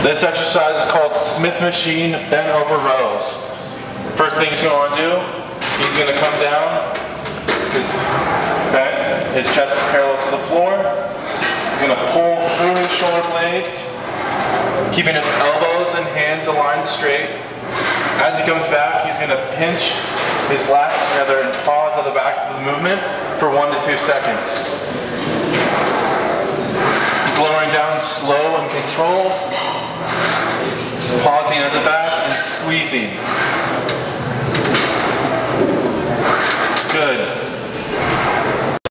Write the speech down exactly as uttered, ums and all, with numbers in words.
This exercise is called Smith machine bent over rows. First thing he's going to want to do, he's going to come down, his, okay, his chest is parallel to the floor. He's going to pull through his shoulder blades, keeping his elbows and hands aligned straight. As he comes back, he's going to pinch his lats together and pause at the back of the movement for one to two seconds. He's lowering down slow and controlled, pausing at the back and squeezing.